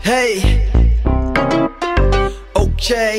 Hey, okay.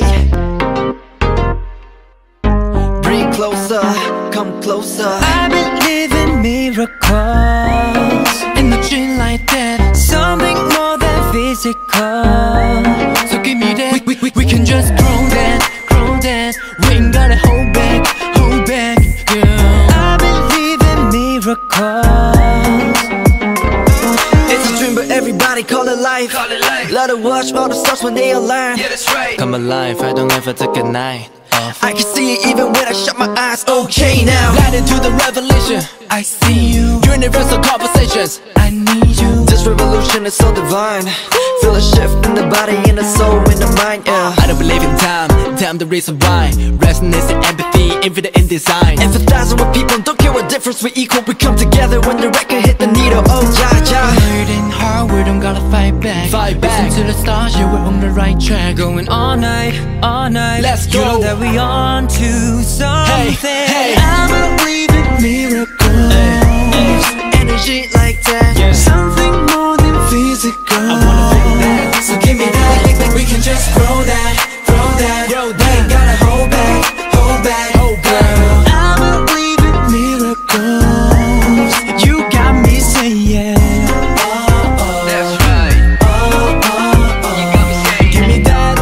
Bring closer, come closer. I believe in miracles, energy like that, something more than physical. So give me that, we can just grow that, we ain't gotta hold back, girl. I believe in miracles. It's a dream but everybody call it life. Let it watch all the stars when they align. Yeah, that's right. Come alive, I don't ever take a night off. I can see it even when I shut my eyes. Okay now, Light into the revelation, I see you. Universal conversations, I need you. this revolution is so divine. Feel a shift in the body, in the soul, in the mind, yeah. I don't believe in time the reason why. Resonance and empathy, infinite in design. Empathizing with people, don't care what difference we equal. We come together when the record hit the needle. Oh ja ja. Hurting hard, we don't gotta fight back. Listen to the stars, yeah, we're on the right track. Going all night, Let's go. You know that we on to something. Hey. I believe in miracles, Energy like that, Yeah. something more than physical. I wanna feel that. So give me that, we can just grow that. Ain't gotta hold back, girl. I believe in miracles. You got me saying, That's right. You got me saying, give me that.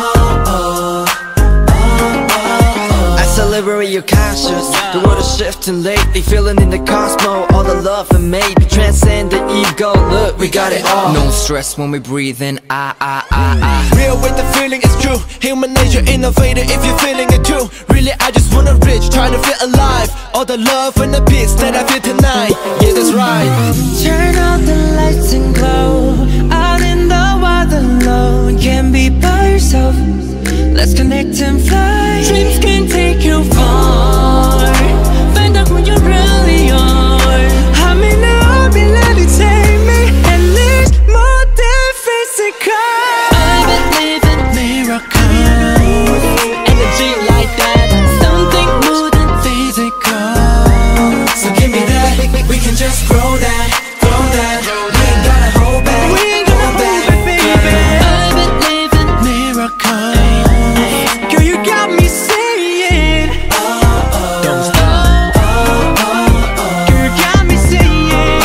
as I liberate your conscious, the world is shifting lately. Feeling in the cosmos, all the love and maybe transcend the ego. Look, we got it all. No stress when we breathe in, real with the feeling, it's true. Human nature, innovator, if you're feeling it too. Really, I just wanna reach, trying to feel alive. All the love and the peace that I feel tonight. Yeah, that's right. Turn on the lights and glow. Out in the wild alone, can't be by yourself. Let's connect and fly. Dreams can take you far. Find out who you really are. I may not be levitating me, at least more than physical. I believe in miracles, energy like that, something more than physical. So give me that, we can just grow that. We ain't gotta hold back, baby. I believe in miracles. Girl, you got me saying, don't stop. Girl, you got me saying,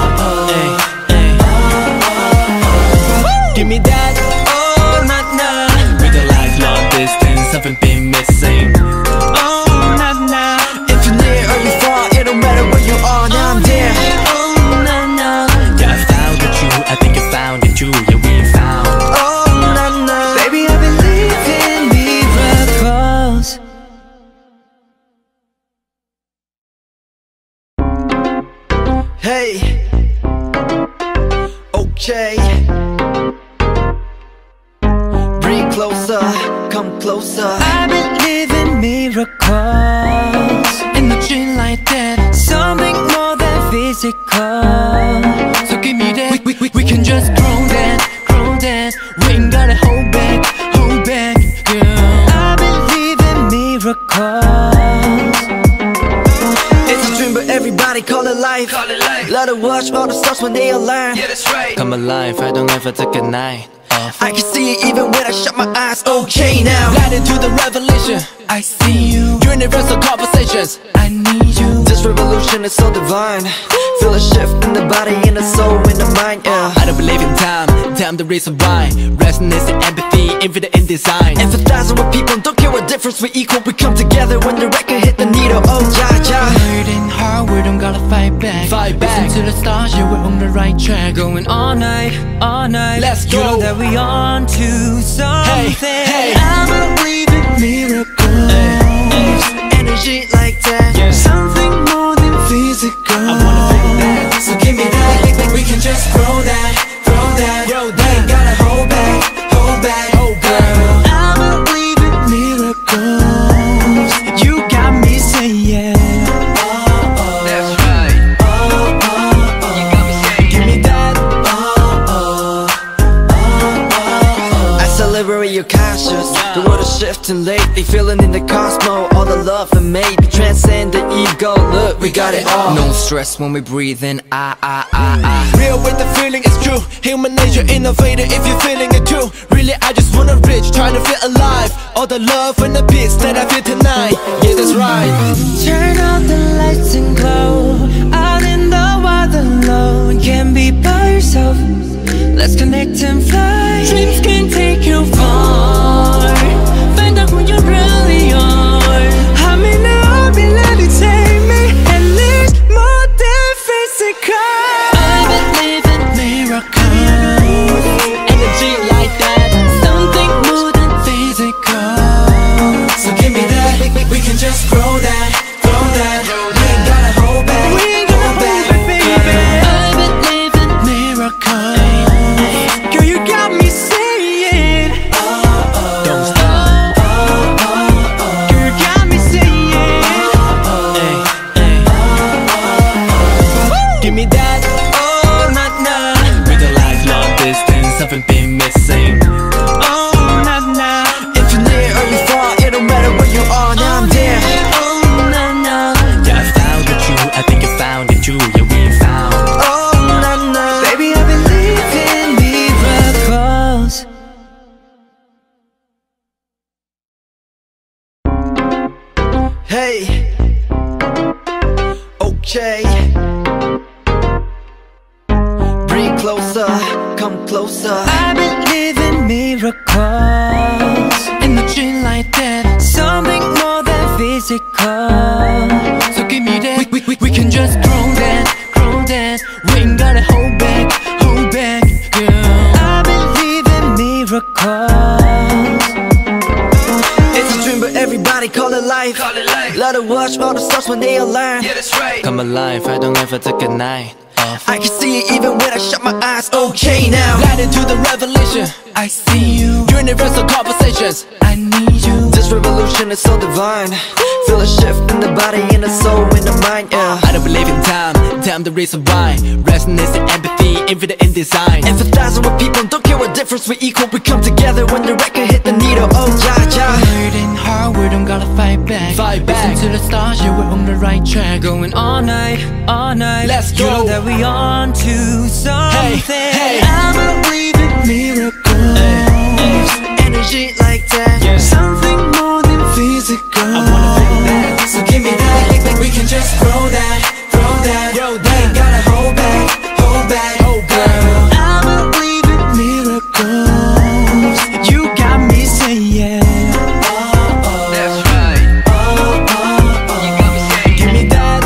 give me that, oh, nah. With a lifelong distance, haven't been missing. Oh, nah. If you're near or you're far, it don't matter where you are. Now I'm there. Oh, nah. Yeah, I found it too, I think you found it too. Yeah, we found. Oh nah. Baby, I believe in miracles. Hey, okay. Bring closer, come closer. I believe in miracles, energy like that, something more than physical. So give me that, we can just grow that, we ain't gotta hold back, girl. I believe in miracles. It's a dream but everybody call it life. Let it watch all the stars when they align. Yeah, that's right. Come alive, I don't ever take a night off. I can see it even when I shut my eyes. Okay now, Light into the revelation, I see you. Universal conversations, I need you. this revolution is so divine. Feel a shift in the body, in the soul, in the mind, yeah. I don't believe in time the reason why. Resonance and empathy, infinite in design. Empathizing with people, don't care what difference we equal. We come together when the record hit the needle. Oh ja ja. Hurting hard, we don't gotta fight back. Listen to the stars, yeah, we're on the right track. Going all night, Let's go. You know that we on to something. Hey. I believe in miracles, Energy like that, Yeah. something more than physical. I wanna feel that. So give me that, we can just grow that. Ain't gotta hold back, girl. I believe in miracles. You got me saying, That's right. You got me saying, give me that. as I liberate your conscious, The world is shifting lately, feeling in the cosmos. All the love and maybe transcend the ego. Look, we got it all. No stress when we breathe in, Real with the feeling, it's true. Human nature, innovator, if you're feeling it too. Really, I just wanna reach, trying to feel alive. All the love and the peace that I feel tonight. Yeah, that's right. Turn on the lights and glow. Out in the wild alone, can't be by yourself. Let's connect and fly. Dreams can take you far. Find out who you really are. I may not be levitate me, at least more than physical. I believe in miracles. Energy like that, something more than physical. So give me that, we can just grow that, grow that. We ain't gotta hold back, hold back, baby. I believe in miracles. Girl, you got me saying, don't stop. Girl, you got me saying, Give me that, oh, nah, nah. With a lifelong distance, haven't been missing. Oh, nah, nah. if you're near or you far, it don't matter where you are, now I'm there. Oh, nah, nah. Yeah, I found it true, I think I found it too. Yeah, we found. Oh, nah, nah. Baby, I believe in miracles. Hey, okay. Bring closer, come closer. I believe in miracles. Energy like that, something more than physical. So give me that, we can just grow that, grow that. We ain't gotta hold back, girl. I believe in miracles. It's a dream, but everybody call it life. Let it watch all the stars when they align. Yeah, that's right. Come alive, I don't ever take a night off. I can see it even when I shut my eyes. Okay now, light into the revelation. I see you, Universal conversations. I need you. This revolution is so divine. Feel a shift in the body, in the soul, in the mind, yeah. I don't believe in time the reason why. Resonance and empathy, infinite in design. Empathizing with people, don't care what difference we equal. We come together when the record hit the needle. Oh yeah, yeah. Hurting hard, we don't gotta fight back. Listen to the stars, yeah, we're on the right track. Going all night, Let's you know go. that we on to something. hey. I believe in miracles. Energy like that. Something more than physical. I wanna feel that. So give me that, we can just grow that, grow that. We ain't gotta hold back, hold back, girl. I believe in miracles. You got me saying, That's right. You got me saying. Give me that.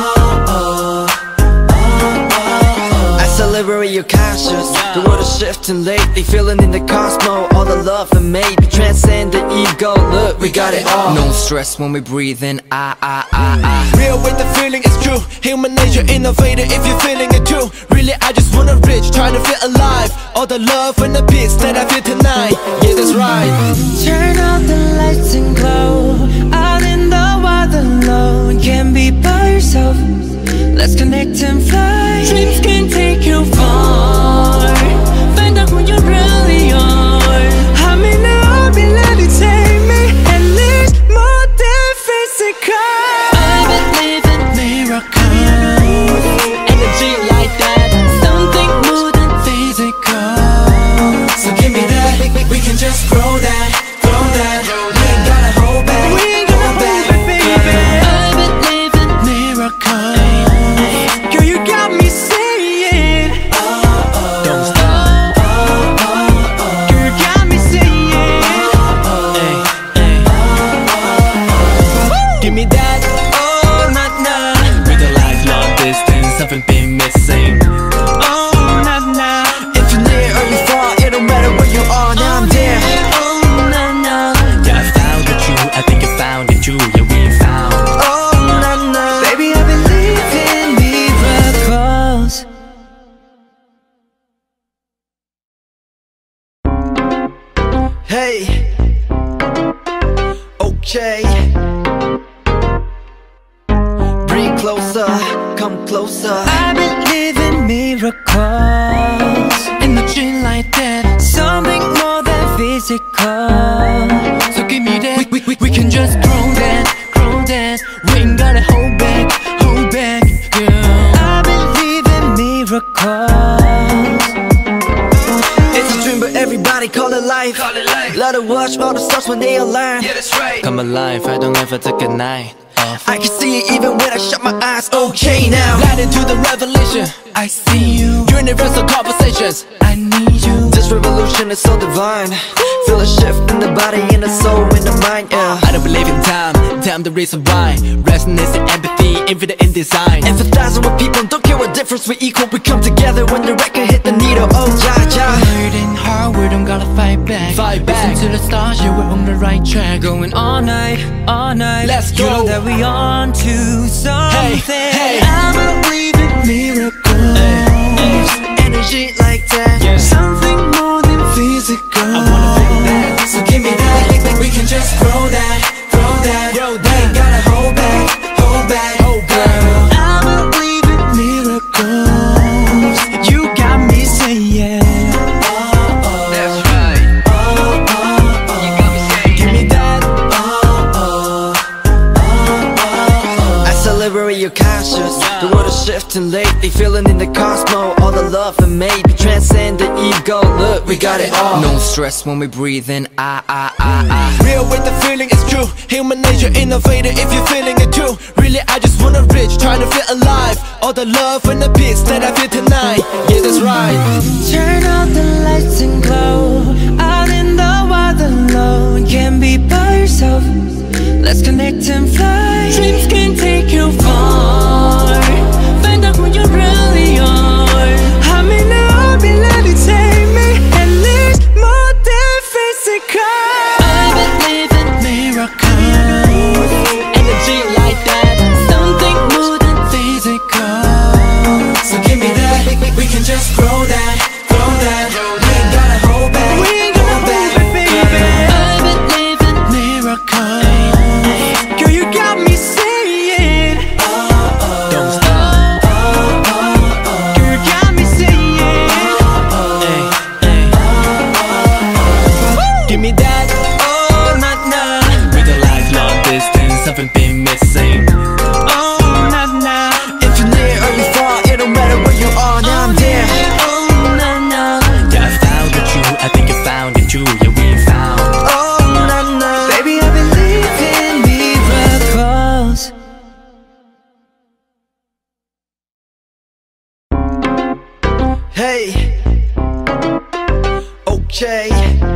Accelerate your conscious. The world is shifting lately, feeling in the cosmos. All the love and maybe transcend the ego. Look, we got it all. no stress when we breathe in, Real with the feeling, it's true. Human nature, innovator, if you're feeling it too. Really, I just wanna reach, trying to feel alive. All the love and the peace that I feel tonight. Yeah, that's right. Turn on the lights and glow. Out in the wild alone, can't be by yourself. Let's connect and fly. Dreams can take you far. Find out who you really are. I may not be levitate me, at least more than physical. I believe in miracles. Energy like that, something more than physical. So give me that, we can just grow that, grow that. We ain't gotta hold back, hold back, baby. I believe in miracles. Girl, you got me saying, Don't stop. girl, you got me saying, Give me that, oh, nah, nah. With a lifelong distance, haven't been missing. Oh, nah, nah. if you're near or you far, it don't matter where you are, now I'm there. Oh, nah, nah. Yeah, I found it true, I think I found it too. Yeah, we found. Oh, nah, nah. Baby, I believe in miracles. Hey, okay. Bring closer, come closer. I believe in miracles. Energy like that, something more than physical. life. Let it watch all the stars when they align. Yeah, that's right. Come alive, I don't ever take a night off. I can see it even when I shut my eyes. Okay now, Light into the revelation, I see you, universal conversations. I need you. this revolution is so divine. Feel a shift in the body, in the soul, in the mind, yeah. I don't believe in time, time the reason why. Resonance and empathy, infinite in design. Empathizing with people, don't care what difference we equal. We come together when the record hit the needle. Oh ja ja. Hurting hard, we don't gotta fight back. Fight back. Listen to the stars, yeah, we're on the right track. Going all night, all night. Let's go. You know that we on to something. hey. I believe in miracles. Energy like that, Yeah. Something more than physical. I wanna feel that. So give me that. We can just throw that, throw that. Throw We that. ain't gotta hold back, hold back. Hold back. Girl, I believe in miracles. You got me saying, That's right. You got me saying, give me that. as I liberate your conscience. The world is shifting lately, feeling in the cosmos. All the love and maybe transcend the ego. Look, we got it all. no stress when we breathe in. Real with the feeling, it's true. Human nature, innovator, if you're feeling it too. Really, I just wanna reach, trying to feel alive. All the love and the peace that I feel tonight. Yeah, that's right. Turn on the lights and glow. Out in the wild alone, can't be by yourself. Let's connect and fly. Dreams can take you far. Find out who you really are. I may not be levitating me, at least more than physical. I believe in miracles. Energy like that. Something more than physical. So give me that. We can just throw that, throw that. We ain't gotta hold back, we ain't gotta hold back, baby. I believe in miracles. Girl, you got me saying, Don't stop. girl, you got me saying, Give me that. oh, nah, nah, With a lifelong distance, haven't been missing. oh, nah, nah, If you're near or you're far, it don't matter where you are. Now I'm there. oh, nah, nah. Yeah, I found it true. I think I found it too. Yeah, we found. Oh na na, Baby, I believe in miracles. hey. Okay.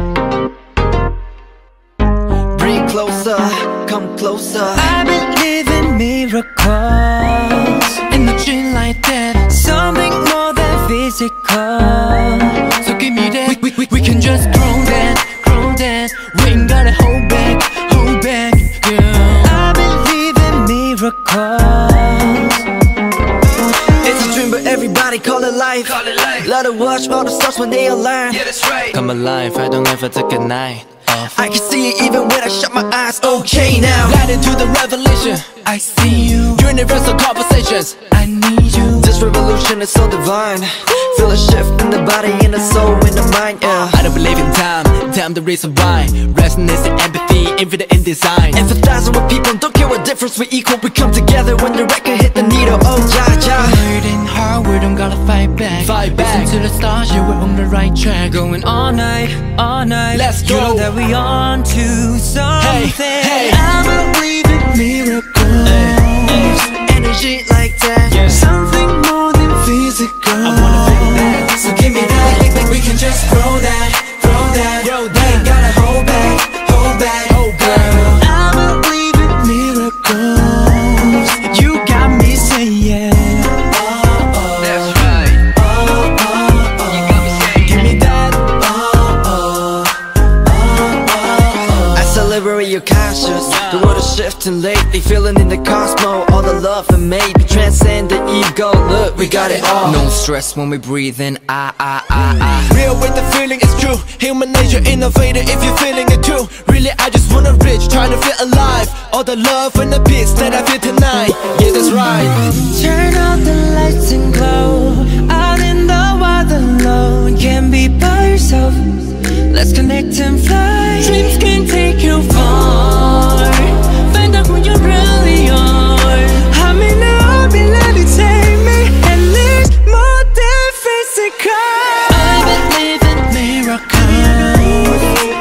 Bring closer, come closer. I believe in miracles. Energy like that. Something more than physical. So give me that. We can just grow that, grow that. We ain't gotta hold back, girl. I believe in miracles. It's a dream, but everybody call it life. Let it watch all the stars when they align. Yeah, that's right. Come alive, I don't ever take a night off. I can see it even when I shut my eyes. Okay now, Light into the revelation, I see you, universal conversations. I need you. this revolution is so divine. Feel a shift in the body, in the soul, in the mind, yeah. I don't believe in time, time the reason why. Resonance and empathy, infinite in design. Empathizing with people, don't care what difference we equal. We come together when the record hit the needle. Oh ja ja. Hurting hard, we don't gotta fight back. Fight back. Listen to the stars, yeah, we're on the right track. Going all night, all night. Let's You know go. that we on to something. hey. I believe in miracles. Energy like that, Yeah. Something more than physical. I wanna feel that. So give me that. We can just throw that, throw that. Throw We ain't gotta hold back, hold back. Hold back. Girl, I believe in miracles. You got me saying, That's right. You got me saying, give me that. as I liberate your conscience. The world is shifting lately, feeling in the cosmos. All the love and maybe transcend the ego. Look, we got it all. no stress when we breathe in. Real with the feeling, it's true. Human nature, innovator, if you're feeling it too. Really, I just wanna reach, trying to feel alive. All the love and the peace that I feel tonight. Yeah, that's right. Turn on the lights and glow. Out in the wild alone, can't be by yourself. Let's connect and fly. Dreams can take you far. Find out who you really are. I may not be levitating me, at least more than physical. I believe in miracles.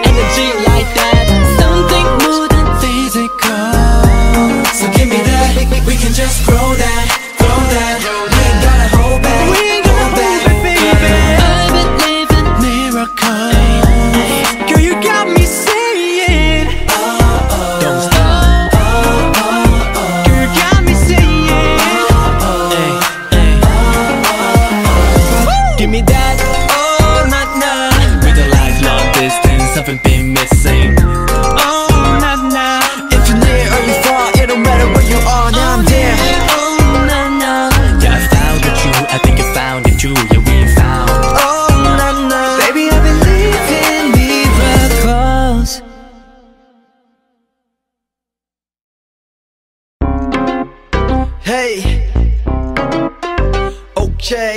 haven't been missing. Oh, nah, nah. If you're near or you far, it don't matter where you are, now I'm there. Oh, nah, nah. Yeah, I found the truth, I think I found it too. Yeah, we found. Oh, nah, nah. Baby, I believe in miracles. Hey, okay.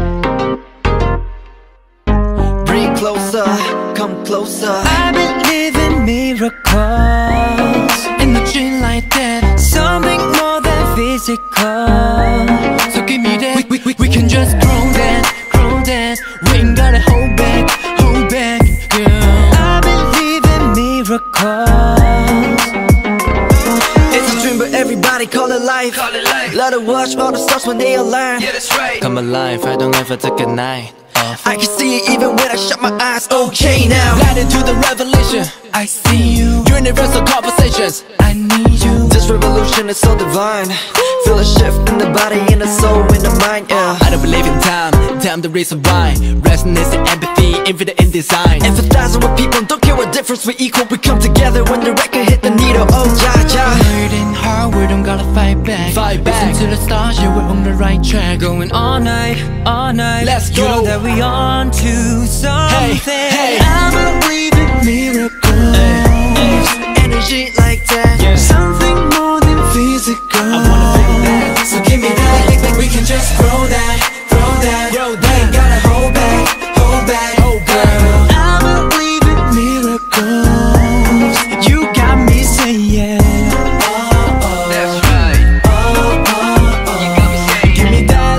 Bring closer, come closer. I believe in miracles. Energy like that, something more than physical. So give me that, we can just grow that. We ain't gotta hold back, girl. I believe in miracles. It's a dream, but everybody call it life. Love to watch all the stars when they align. Come alive, I don't ever take a night off. I can see it even when I shut my eyes. Okay now. Light into the revelation, I see you, universal conversations. I need you. This revolution is so divine. Feel a shift in the body, in the soul, in the mind, yeah. I don't believe in time the reason why. Resonance and empathy, infinite in design. Empathizing with people, don't care what difference we equal. We come together when the record hit the needle. Oh yeah, yeah. Working hard, we don't gotta fight back. Listen to the stars, yeah, we're on the right track. Going all night, Let's You know go. that we on to something. hey. I believe in miracles. Energy like that. Yeah. Something more than physical. I wanna feel that. So give me that, we can just grow that. Ain't gotta hold back, girl. I believe in miracles. You got me saying, That's right. You got me saying, give me that.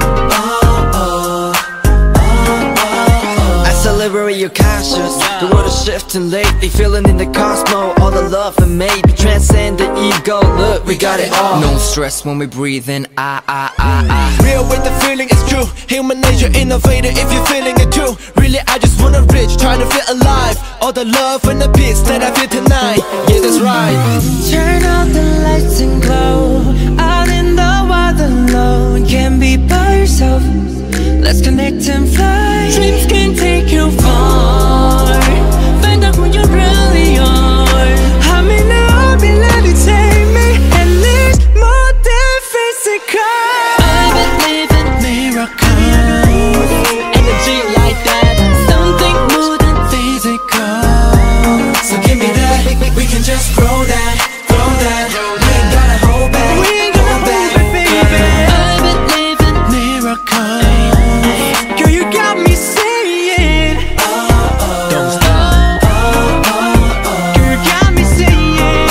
As I liberate your conscience, the world is shifting lately. Feeling in the cosmos, all the love and maybe transcend the ego. Look, we got it all. no stress when we breathe in. Real with the feeling, it's true. Human nature, innovator, if you're feeling it too. Really, I just wanna reach, try to feel alive. All the love and the peace that I feel tonight. Yeah, that's right. Turn out the lights and glow. Out in the wild alone, can't be by yourself. Let's connect and fly. Dreams can take you far. Find out who you really are. I may not be levitate me, at least more than physical. I believe in miracles. Energy like that, something more than physical. So give me that, we can just grow that. We ain't gotta hold back, baby. I believe in miracles. Girl, you got me saying, Don't stop. girl, you got me saying,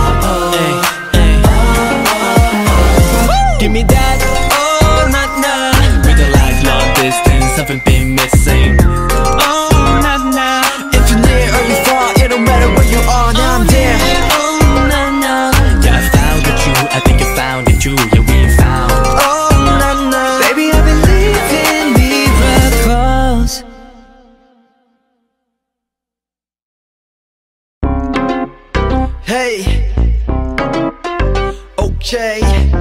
Give me that. oh, nah, nah, With a lifelong distance, haven't been missing. oh, nah, nah, If you're near or you far, it don't matter where you are, now I'm there. oh, nah, nah. Yeah, I found the truth, I think I found it too. Yeah, we found. Oh, nah, nah. Baby, I believe in miracles. Hey, okay.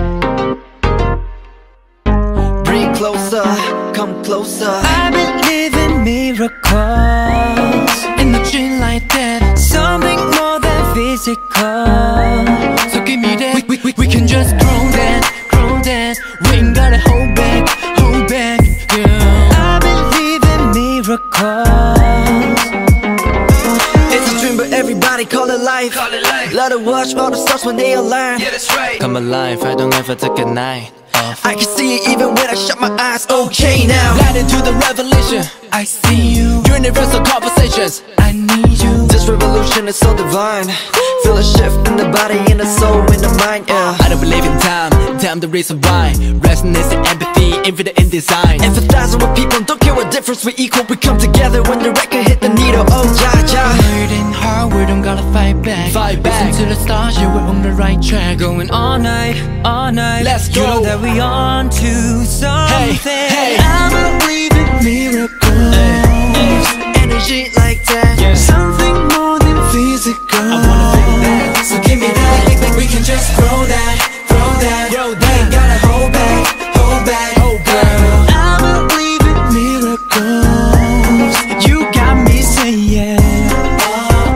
Bring closer, come closer. I believe in miracles. Energy like that, something more than physical. So give me that, we can just grow that. We ain't gotta hold back, girl. I believe in miracles. It's a dream, but everybody call it life. Love to watch all the stars when they align. Come alive, I don't ever take a night off. I can see it even when I shut my eyes. Okay now. Light into the revelation, I see you, universal conversations. I need you. This revolution is so divine. Feel a shift in the body, in the soul, in the mind, yeah. I don't believe in time the reason why. Resonance and empathy, infinite in design. Empathizing with people, don't care what difference we equal. We come together when the record hit the needle. Oh yeah, yeah. Working hard, we don't gotta fight back. Listen to the stars, yeah, we're on the right track. Going all night, Let's You know go. that we on to something. hey. I believe in miracles. Energy like that. Yeah. Something more than physical. I wanna feel that. So give me that, we can just grow that. We ain't gotta hold back, girl. I believe in miracles. You got me saying,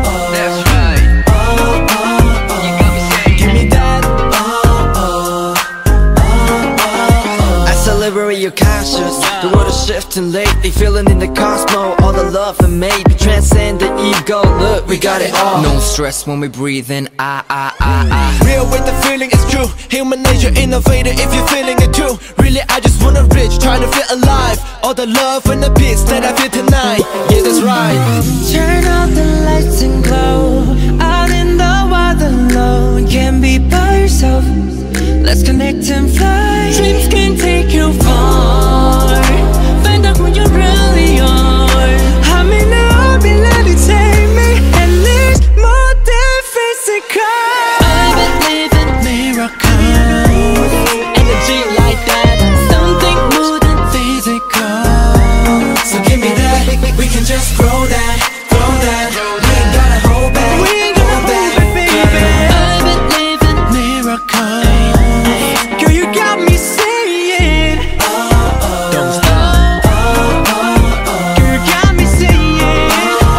love and maybe transcend the ego. Look, we got it all. No stress when we breathe in, Real with the feeling, it's true. Human nature, innovator, if you're feeling it too. Really, I just wanna reach, trying to feel alive. All the love and the peace that I feel tonight. Yeah, that's right. Turn off the lights and glow. Out in the wild alone, can't be by yourself. Let's connect and fly. Dreams can take you far. Find out who you really are. I may not be levitating me, at least more than physical. I believe in miracles. energy like that. Something more than physical. So give me that, we can just grow that, grow that. We ain't gotta hold back, We ain't gonna hold back, baby. I believe in miracles. Girl, you got me saying, Don't stop. girl, you got me saying,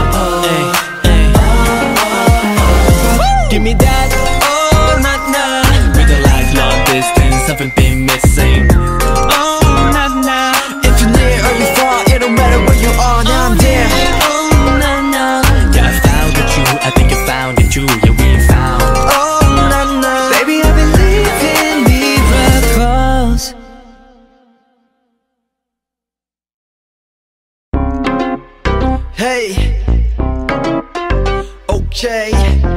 give me that. oh, nah, nah, With a lifelong distance, haven't been missing. oh, nah, nah, If you're near or you're far, it don't matter where you are, now I'm there. oh, nah, nah, Yeah, I found it too, I think you found it too. Yeah, we found. Oh, nah, nah. baby, I believe in miracles. Hey, okay.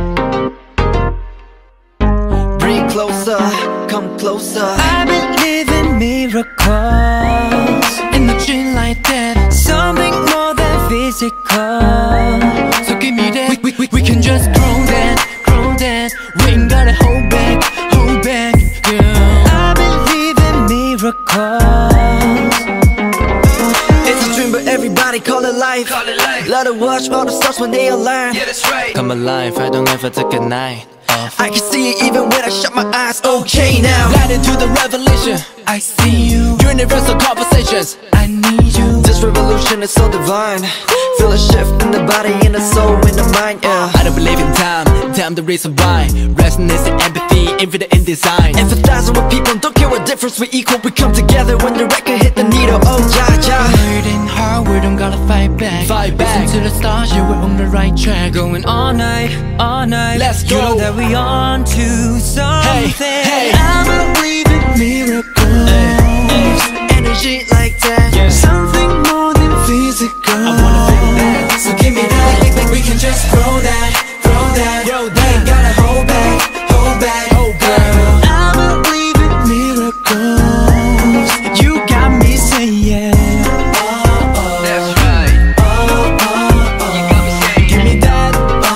Bring closer, come closer. I believe in miracles. Energy like that, something more than physical. So give me that, we can just grow that, grow that. We ain't gotta hold back, girl. I believe in miracles. It's a dream, but everybody call it life. Let it watch all the stars when they align. Come alive, I don't ever take a night off. I can see it even when I shut my eyes. Okay now, Light into the revelation. I see you, Universal conversations. I need you. this revolution is so divine. Feel a shift in the body, in the soul, in the mind, yeah. I don't believe in time, time the reason why. Resonance and empathy, infinite in design. Empathizing with people, don't care what difference we equal. We come together when the record hit the needle. Oh yeah, yeah. Hurting hard, we don't gotta fight back. Fight back. Listen to the stars, yeah, we're on the right track. Going all night, all night. Let's You know go. that we on to something. hey. I believe in miracles. Energy like that. Yeah. Something more than physical. I wanna feel that. So give me that, we can just grow that, grow that. Grow We ain't gotta hold back, girl. I believe in miracles. You got me saying, That's right. You got me saying. Give me that.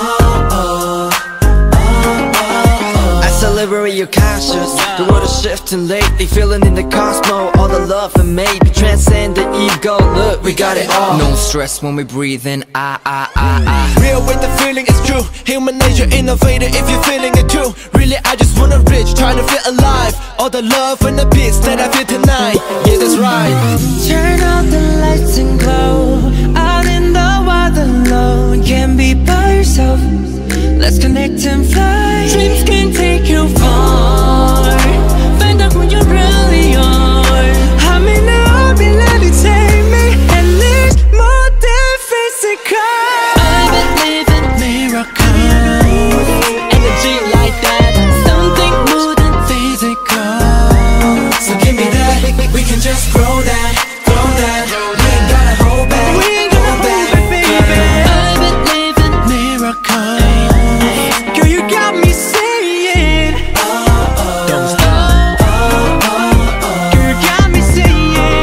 I celebrate your conscience. The world is shifting lately, feeling in the cosmos. All the love and maybe transcend the ego. Look, we got it all. No stress when we breathe in, Real with the feeling, it's true. Human nature, innovator, if you're feeling it too. Really, I just wanna reach, trying to feel alive. All the love and the peace that I feel tonight. Yeah, that's right. turn off the lights and glow. Out in the wild alone, can't be by yourself. Let's connect and fly. Dreams can take you far. Find out who you really are. I may not be levitating me, at least more than physical. I believe in miracles. energy like that. Something more than physical. So give me that, we can just grow that, grow that. We ain't gotta hold back, We ain't gonna hold back, baby. I believe in miracles. Girl, you got me saying, Don't stop. girl, you got me saying,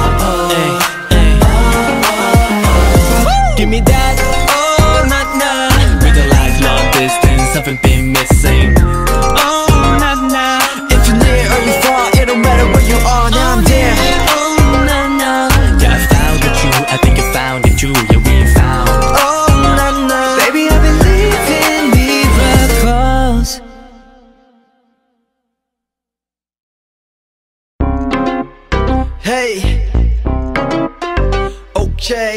Give me that. oh, nah, nah, With a lifelong distance, haven't been missing. oh, nah, nah, If you're near or you're far, it don't matter where you are, now I'm there. oh, nah, nah, Yeah, I found it too, I think you found it too. Yeah, we found. Oh, nah, nah. baby, I believe in miracles. Hey, okay.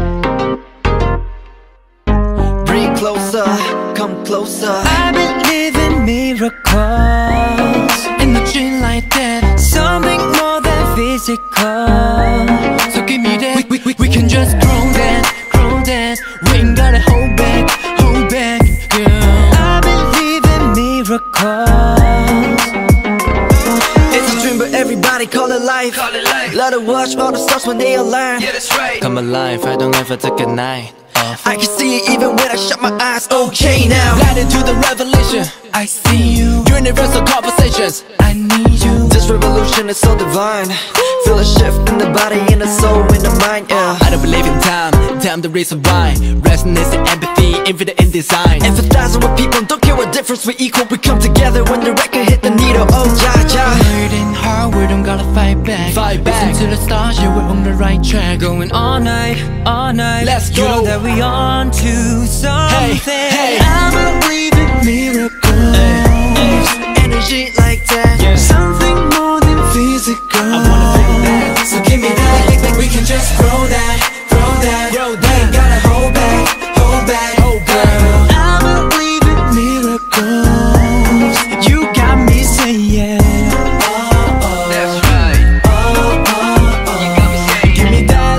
Bring closer, come closer. I believe in miracles. Energy like that, something more than physical. So give me that, we can just grow that, grow that. We ain't gotta hold back, girl. I believe in miracles. It's a dream, but everybody call it life. Let it watch all the stars when they align. Yeah, that's right. Come alive, I don't ever take a night off. I can see it even when I shut my eyes. Okay now, Light into the revelation. I see you, Universal conversations. I need you. this revolution is so divine. Feel a shift in the body, in the soul, in the mind, yeah. I don't believe in time the reason why. Resonance and empathy, infinite in design. Empathizing with people, don't care what difference we equal. We come together when the record hit the needle. Oh yeah, yeah. Working hard, we don't gotta fight back. Listen to the stars, yeah, we're on the right track. Going all night, Let's you know go. that we on to something. hey. I believe in miracles. Energy like that, Yeah. Something more than physical. I wanna feel that. So give me that, we can just grow that. Ain't gotta hold back, girl. I believe in miracles. You got me saying, That's right. You got me saying. give me that.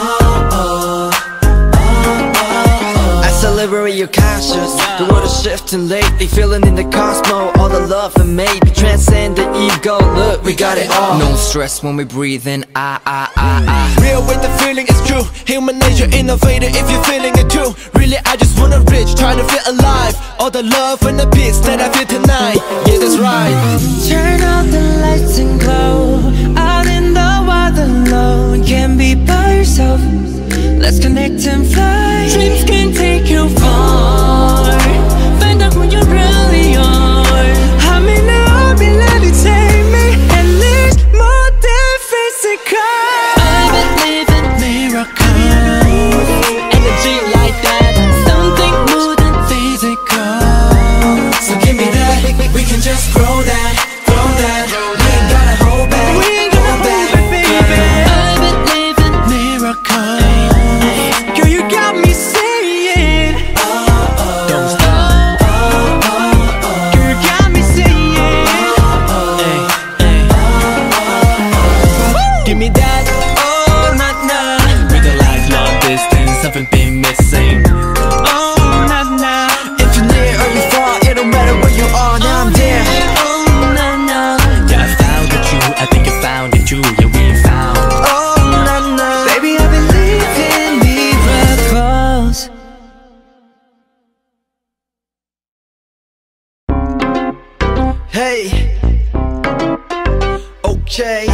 accelerate your conscious. The world is shifting lately, feeling in the cosmos. All the love and maybe transcend the ego. Look, we got it all. No stress when we breathe in. Real with the feeling, it's true. Human nature, innovator, if you're feeling it too. Really, I just wanna reach, try to feel alive. All the love and the peace that I feel tonight. Yeah, that's right. Turn out the lights and glow. Out in the wild alone, can't be by yourself. Let's connect and fly. Dreams can take you far. Find out who you really are. I may not be levitating me, at least more than physical. I believe in miracles. Energy like that, something more than physical. So give me that, we can just grow that. We ain't gotta hold back, baby. I believe in miracles. Girl, you got me saying, Don't stop. girl, you got me saying, Give me that. oh, nah. With a lifelong distance, haven't been missing. Oh, nah. If you're near or you're far, it don't matter where you are. Now I'm there. Oh, nah. Yeah, I found it too. I think you found it too. Yeah, we found. Oh no, Baby, I believe in miracles. hey. Okay.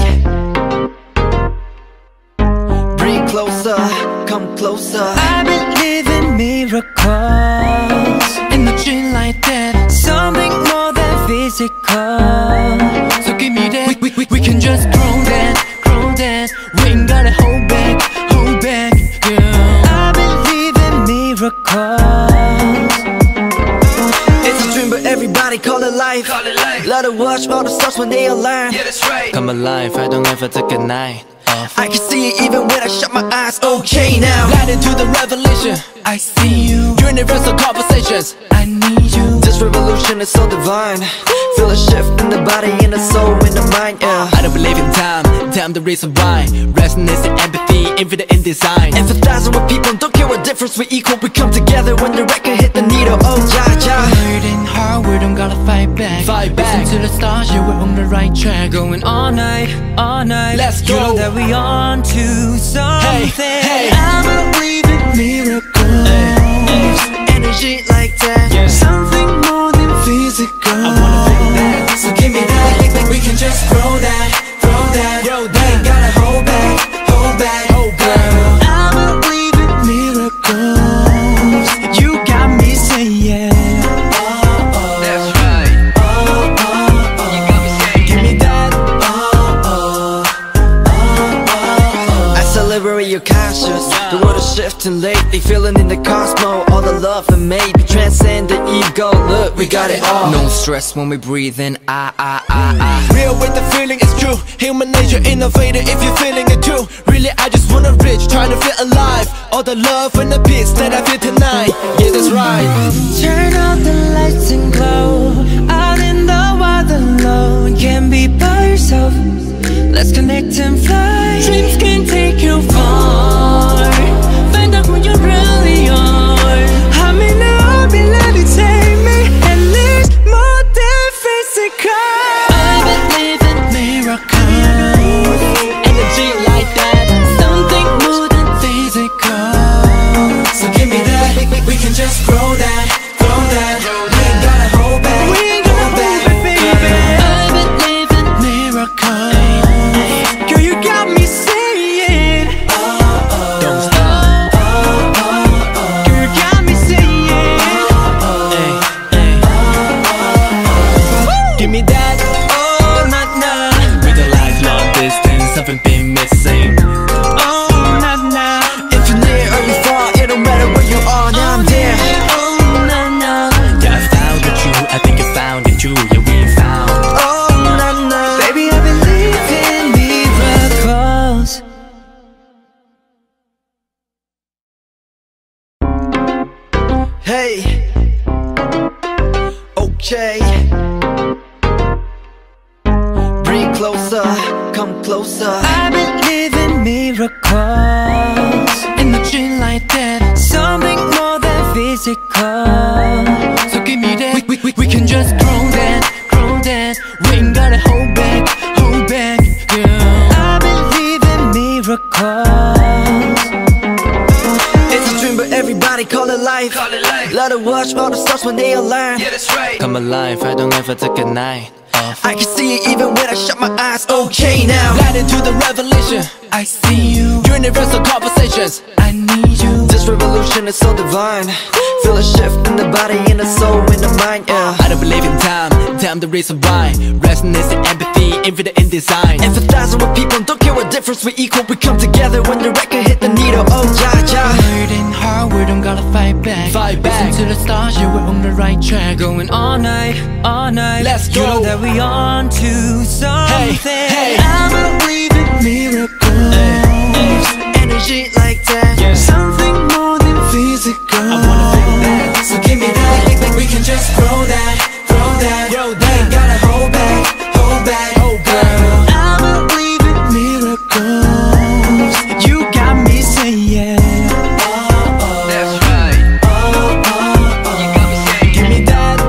Bring closer, come closer. I believe in miracles. Energy like that, something more than physical. So give me that, we can just grow that. We ain't gotta hold back, girl. I believe in miracles. It's a dream, but everybody call it life. Let it watch all the stars when they align. Yeah, that's right. Come alive, I don't ever take a night off. I can see it even when I shut my eyes. Okay now, Light into the revelation. I see you, Universal conversations. I need you. this revolution is so divine. Feel a shift in the body, in the soul, in the mind, yeah. I don't believe in time the reason why. Resonance and empathy, infinite in design. Empathizing with people, don't care what difference we equal. We come together when the record hit the needle. Oh yeah, yeah. Working hard, we don't gotta fight back. Listen to the stars, yeah, we're on the right track. Going all night, Let's you go. know that we on to something. hey. I believe in miracles. Energy like that, Yeah. Something more than physical. I wanna feel that. So give me that, we can just grow that. Ain't gotta hold back, girl. I believe in miracles. You got me saying, That's right. You got me saying. give me that. accelerate your conscious. The world is shifting lately, feeling in the cosmos. All the love and maybe transcend the ego. Look, we got it all. No stress when we breathe in. Real with the feeling, it's true. Human nature, innovator, if you're feeling it too. Really, I just wanna reach, try to feel alive. All the love and the peace that I feel tonight. Yeah, that's right. Turn out the lights and glow. Out in the wild alone, can't be by yourself. Let's connect and fly. Dreams can take you far. Find out who you really Hey, okay. Bring closer, come closer. I believe in miracles, energy like that, something more than physical. So give me that, we can just grow that, we ain't gotta hold back, girl. I believe in miracles. It's a dream but everybody call it life. Let it watch all the stars when they align. Yeah, that's right. Come alive, I don't ever take a night off. I can see it even when I shut my eyes. Okay now, Light into the revelation. I see you, Universal conversations. I need you. this revolution is so divine. Feel a shift in the body, in the soul, in the mind, yeah. I don't believe in time the reason why. Resonance and empathy, infinite in design. Empathizing with people, don't care what difference we equal. We come together when the record hit the needle. Oh yeah, yeah. Working hard, we don't gotta fight back. Listen to the stars, yeah, we're on the right track. Going all night, Let's go. You know that we on to something. Hey. I believe in miracles, Energy like that, Yeah. something more than physical. I wanna feel that. So give me that, we can just grow that. Ain't gotta hold back, girl. I believe in miracles. You got me saying, That's right. You got me saying, give me that.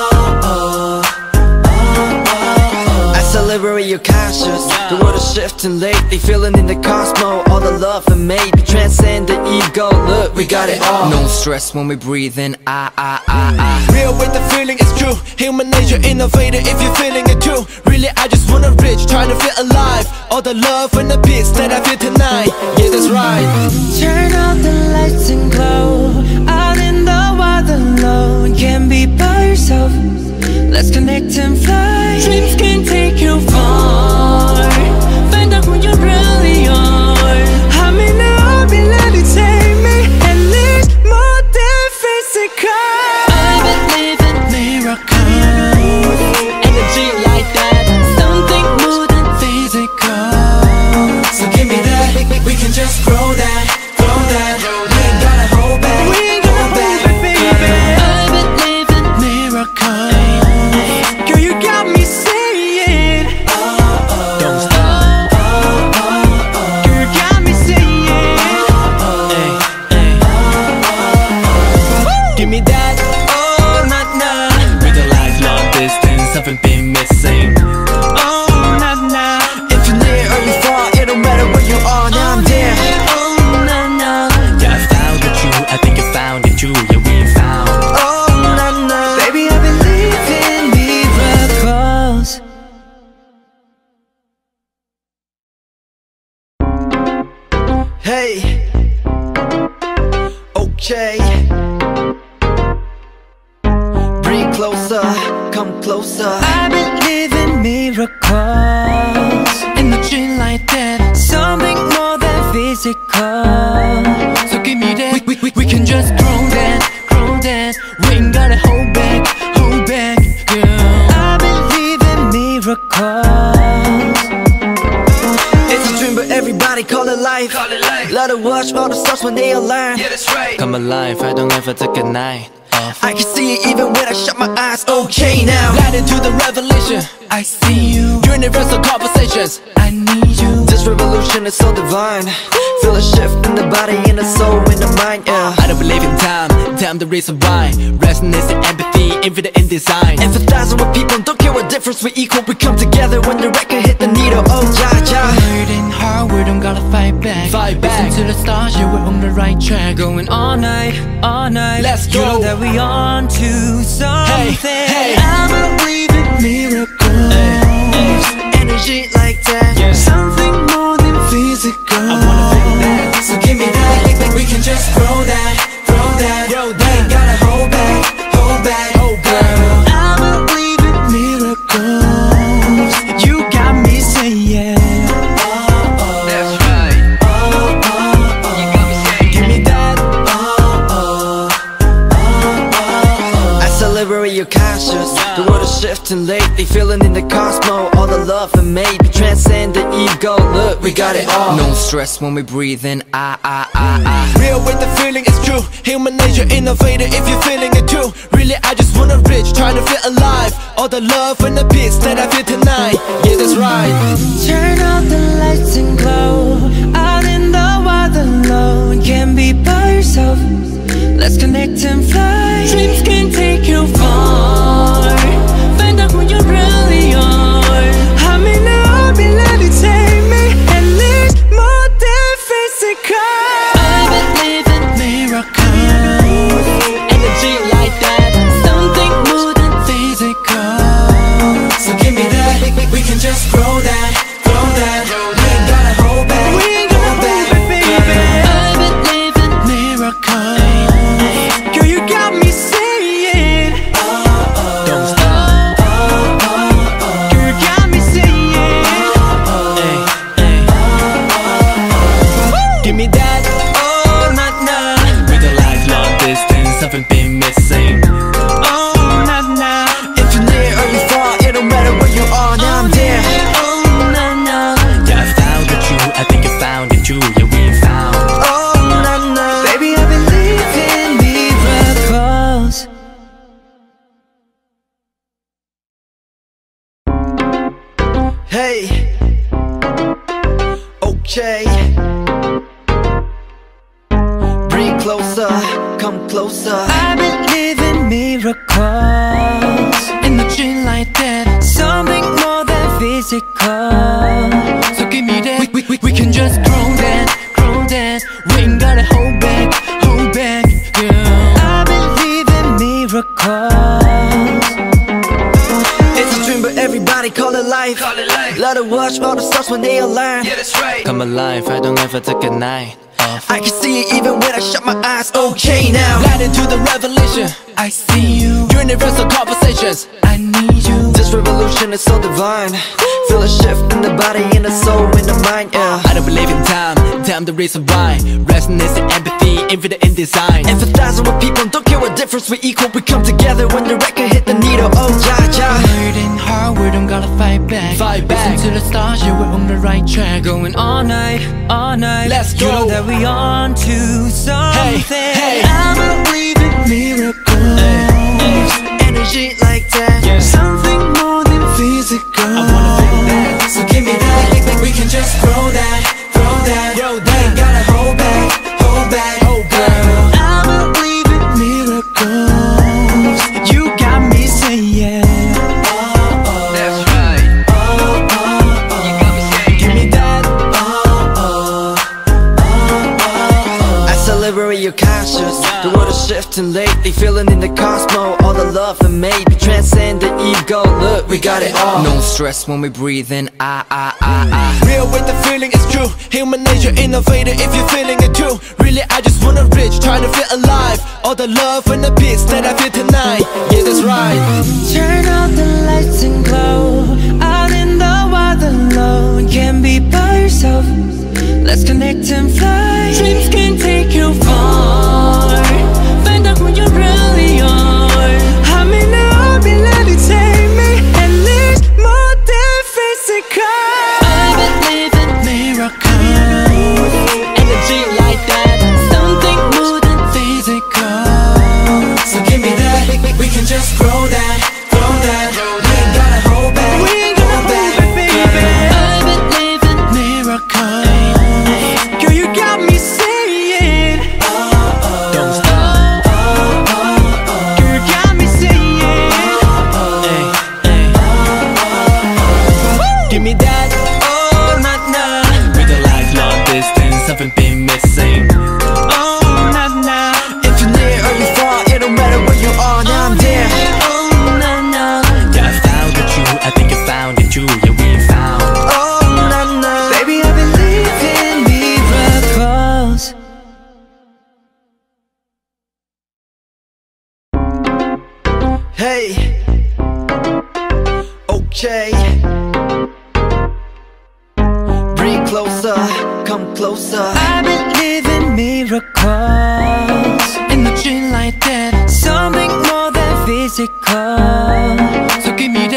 Accelerate your conscious. The world is shifting lately, feeling in the cosmos. All the love and maybe transcend the ego. Look, we got it all. no stress when we breathe in. Real with the feeling, it's true. Human nature, innovator, if you're feeling it too. Really, I just wanna reach, trying to feel alive. All the love and the peace that I feel tonight. Yeah, that's right. turn off the lights and glow. Out in the wild alone, can't be by yourself. Let's connect and fly. Dreams can take you far. Find out who you really are. I may not be levitate me, at least more than physical. I believe in miracles, energy like that, something more than physical. So give me that, we can just grow that. We ain't gotta hold back, baby. I believe in miracles. Girl, you got me saying, Don't stop. girl, you got me saying, Give me that. oh, nah. With a lifelong distance, something been missing. Oh, nah. If you're near or you far, it don't matter where you are. Now I'm there. Oh, nah. Yeah, I found it true. I think I found it true. Yeah, we found. Oh nah. Baby, I believe in miracles. Hey, okay. Bring closer, come closer. I believe in miracles, energy like that, something more than physical. So give me that, we can just grow that. We ain't gotta hold back, girl. I believe in miracles. It's a dream but everybody call it life. Let it watch all the stars when they align. Yeah, that's right. Come alive, I don't ever take a night off. I can see it even when I shut my eyes. Okay now, Light into the revelation. I see you, Universal conversations. I need you. this revolution is so divine. Feel a shift in the body, in the soul, in the mind, yeah. I don't believe in time the reason why. Resonance and empathy, infinite in design. Empathizing with people, don't care what difference we equal. We come together when the record hit the needle. Oh yeah, yeah. Working hard, we don't gotta fight back. Listen to the stars, yeah, we're on the right track. Going all night. Let's You know go. that we on to something. Hey. I believe in miracles, Energy like that, Yeah. something more than physical. I wanna feel that. So give me that, we can just grow that. Ain't gotta hold back, girl. I believe in miracles. You got me saying, That's right. You got me saying, Give me that. accelerate your conscious. The world is shifting shifting lately, feeling in the cosmos. All the love and maybe transcend the ego. Look, we got it all. No stress when we breathe in, Real with the feeling, it's true. Human nature, innovator, if you're feeling it too. Really, I just wanna reach, try to feel alive. All the love and the peace that I feel tonight. Yeah, that's right. Turn out the lights and glow. Out in the wild alone, can't be by yourself. Let's connect and fly. Dreams can take you far. Find out who you really are. I may not be levitating me, at least more than physical. I believe in miracles. energy like that. Something more than physical. So give me that, we can just grow that, grow that. We ain't gotta hold back, We ain't gonna hold back, baby. I believe in miracles. Girl, you got me saying, Don't stop. girl, you got me saying, give me that. oh, nah, nah, With a lifelong distance, haven't been missing. oh, nah, nah, If you're near or you far, it don't matter where you are, now I'm there. oh, nah, nah, Yeah, I found it you, I think you found it too. Yeah, we found. oh, nah, nah. Baby, I believe in miracles. Hey, okay. Bring closer, come closer. I believe in miracles. Energy like that, something more than physical. So give me that, we can just grow that, we ain't gotta hold back, girl. I believe in miracles. It's a dream, but everybody call it life. Let it watch all the stars when they align. Come alive, I don't ever take a night off. I can see it even when I shut my eyes. Okay now. Light into the revelation, I see you, universal conversations. I need you. This revolution is so divine. Feel a shift in the body, in the soul, in the mind, yeah. I don't believe in time the reason why. Resonance and empathy, infinite in design. Empathizing with people, don't care what difference we equal. We come together when the record hit the needle. Oh yeah, yeah. Hurting hard, we don't gotta fight back. Back. Listen to the stars, yeah, we're on the right track. Going all night, Let's You go. know that we on to something. hey. I believe in miracles. Energy like that. Something more than physical. I wanna feel that. So give me that, we can just grow that, grow that. We ain't gotta hold back, girl. I believe in miracles. You got me saying, That's right. You got me saying. Give me that. As I liberate your conscious, the world is shifting lately, feeling in the cosmos. All the love and maybe transcend the ego. Look, we got it all. No stress when we breathe in, Real with the feeling, it's true. Human nature, innovator, if you're feeling it too. Really, I just wanna reach, try to feel alive. All the love and the peace that I feel tonight. Yeah, that's right. turn out the lights and glow. Out in the wild alone, can't be by yourself. Let's connect and fly. Dreams can take you far. Find out who you really are. I may not be levitating me, at least more than physical. I believe in miracles. energy like that. Something more than physical. So give me that, we can just grow that, grow that. We ain't gotta hold back, We ain't gonna hold back, baby. I believe in miracles. Girl, you got me saying, Don't stop. girl, you got me saying, give me that. oh, nah, nah, With a lifelong distance, haven't been missing. oh, nah, nah, If you're near or you far, it don't matter where you are, now I'm there. oh, nah, nah, Yeah, I found it you, I think you found it too. Yeah, we found. Oh, nah, nah. baby, I believe in miracles. Hey, okay. Bring closer, come closer. I believe in miracles. Energy like that, something more than physical. So give me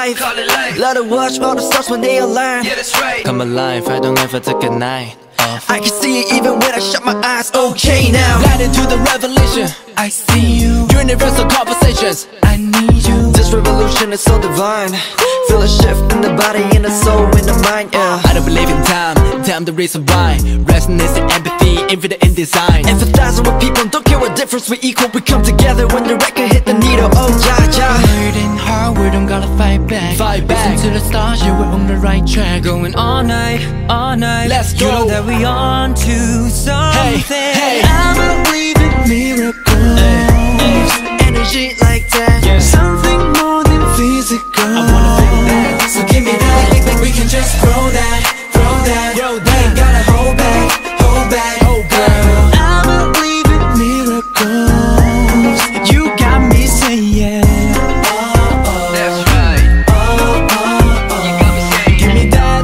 life. Let it watch all the stars when they align. Yeah, that's right. Come alive, I don't ever take a night off. I can see it even when I shut my eyes. Okay now, Glad into the revelation. I see you, Universal conversations. I need you. this revolution is so divine. Feel a shift in the body, in the soul, in the mind, yeah. I don't believe in time, time the reason why. Resonance and empathy, infinite in design. Empathizing with people, don't care what difference we equal. We come together when the record hit the needle. Oh yeah, yeah. Hurting hard, we don't gotta fight back. Fight back. Listen to the stars, yeah, we're on the right track. Going all night, all night. Let's go. You know that we on to something. hey. I believe in miracles. Energy like that, Yeah. Something more than physical. I wanna feel that. So give me that. We can just grow that, grow that. Grow that. We ain't gotta hold back, hold back. Oh girl, I believe in miracles. You got me saying, That's right. You got me saying, give me that.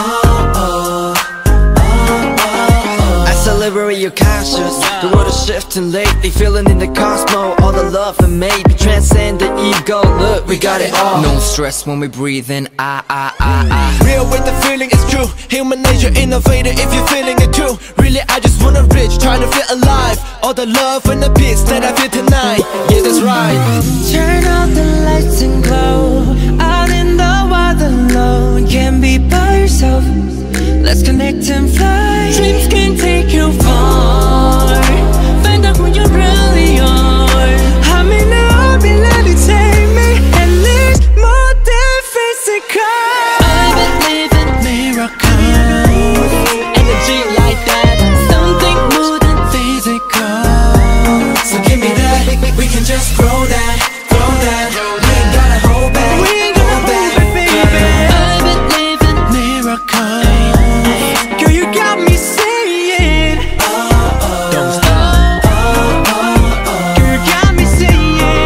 as I liberate your conscience. The world is shifting lately, feeling in the cosmos. All the love and maybe transcend the ego. Look, we got it all. no stress when we breathe in. Real with the feeling, it's true. Human nature, innovator, if you're feeling it too. Really, I just wanna reach, trying to feel alive. All the love and the peace that I feel tonight. Yeah, that's right. turn off the lights and glow. Out in the wild alone, can't be by yourself. Let's connect and fly. Dreams can take you far. Find out who you really are. I may not be levitate me, at least more than physical. I believe in miracles. Energy like that. Something more than physical. So give me that. We can just grow that, grow that. We ain't gotta hold back, we ain't gotta hold back, baby. I believe in miracles. Girl, you got me saying, Don't stop. girl, you got me saying,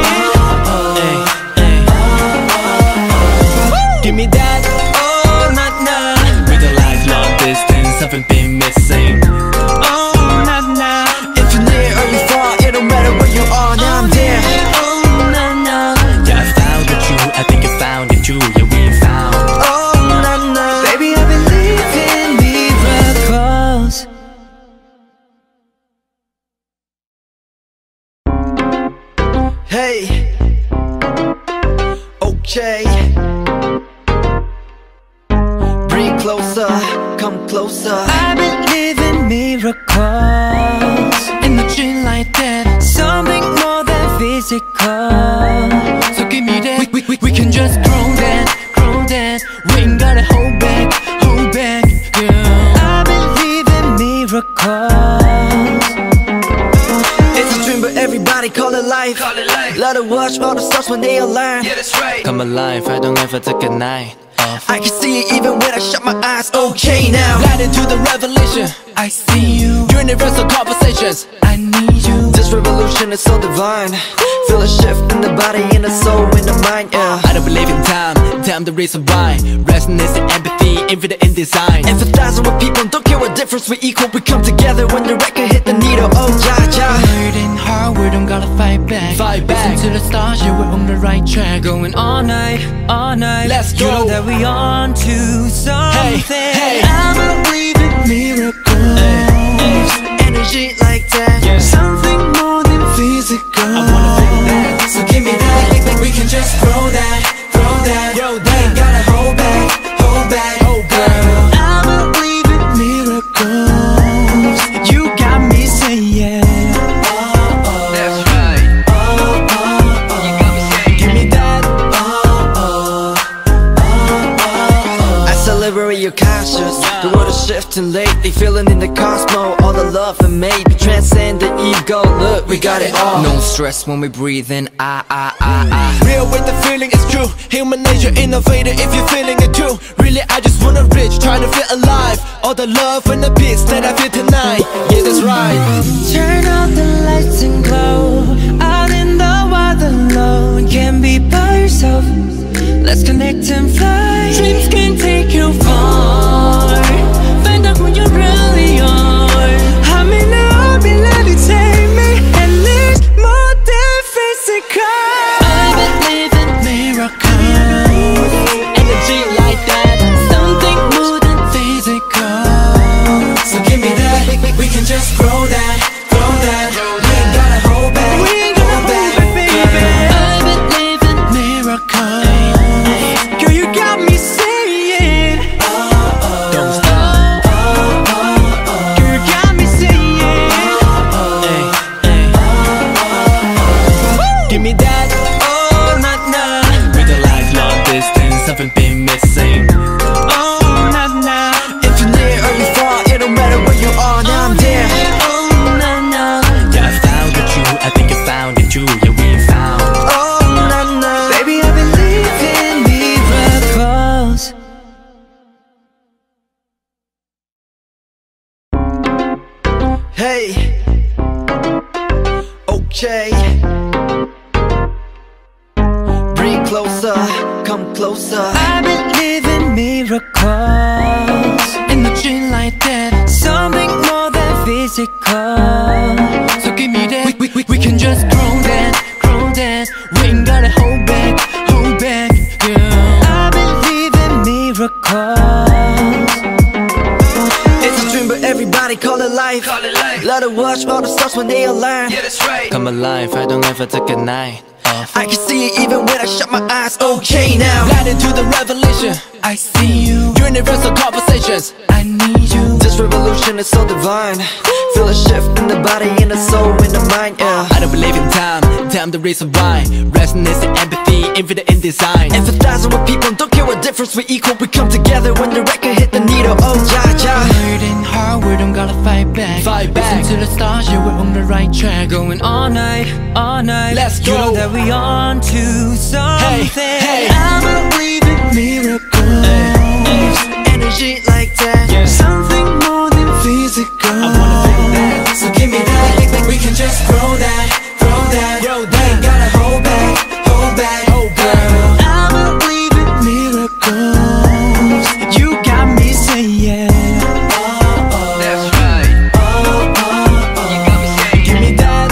Give me that. oh, nah, nah, With a lifelong distance, something been missing. oh, nah, nah, If you're near or you far, it don't matter where you are. Now I'm there. oh, nah, nah. Yeah, I found the truth, I think I found it too. Yeah, we found. Oh nah nah. Baby, I believe in miracles. Hey. Okay. Bring closer, come closer. I believe in miracles. Energy like that. Something more than physical. So give me that. We can just grow that, grow that. We ain't gotta hold back, girl. I believe in miracles. It's a dream, but everybody call it life. Let it watch all the stars when they align. Yeah, that's right. Come alive, I don't ever take a night off. I can see it even when I shut my eyes. Okay now, Glad into the revelation. I see you, Universal conversations. I need you. this revolution is so divine. Feel a shift in the body, in the soul, in the mind, yeah. I don't believe in time, time the reason why. Resonance and empathy, infinite in design. Empathizing with people, don't care what difference we equal. We come together when the record hit the needle. Oh yeah, yeah. Hurting hard, we don't gotta fight back. Fight back. Listen to the stars, yeah, we're on the right track. Going all night, all night. Let's You know go. that we on to something. hey. I believe in miracles. Energy like that, Yeah. Something more than physical. I wanna feel that. So give me that. We can just grow that, grow that. Grow We that. ain't gotta hold back, hold back. Oh girl, I believe in miracles. You got me saying, That's right. You got me saying, give me that. as I liberate your conscience. The world is shifting lately, feeling in the cosmos. All the love and maybe transcend the ego. Look, we got it all. no stress when we breathe in. Real with the feeling, it's true. Human nature, innovator, if you're feeling it too. Really, I just wanna reach, trying to feel alive. All the love and the peace that I feel tonight. Yeah, that's right. turn off the lights and glow. Out in the wild alone, can't be by yourself. Let's connect and fly. Dreams can take you far. Find out who you really are. I may not be levitate me, at least more than physical. I believe in miracles. closer, come closer. I believe in miracles, energy like that, something more than physical. So give me that, we can just grow that. We ain't gotta hold back, girl. I believe in miracles. It's a dream but everybody call it life. Let it watch all the stars when they align. Yeah, that's right. Come alive, I don't ever take a night off. I can see it even when I shut my eyes. Okay now, Light into the revelation. I see you, Universal conversations. I need you. this revolution is so divine. Feel a shift in the body, in the soul, in the mind, yeah. I don't believe in time the reason why. Resonance and empathy, infinite in design. Empathizing with people, don't care what difference we equal. We come together when the record hit the needle. Oh ja ja. Hurting hard, we don't gotta fight back. Listen to the stars, yeah, we're on the right track. Going all night, Let's you go. know that we on to something. hey. I believe in miracles, Energy like that, something more than physical. I wanna feel that. So give me that, we can just grow that. Ain't gotta hold back, girl. I believe in miracles. You got me saying, That's right. You got me saying, give me that.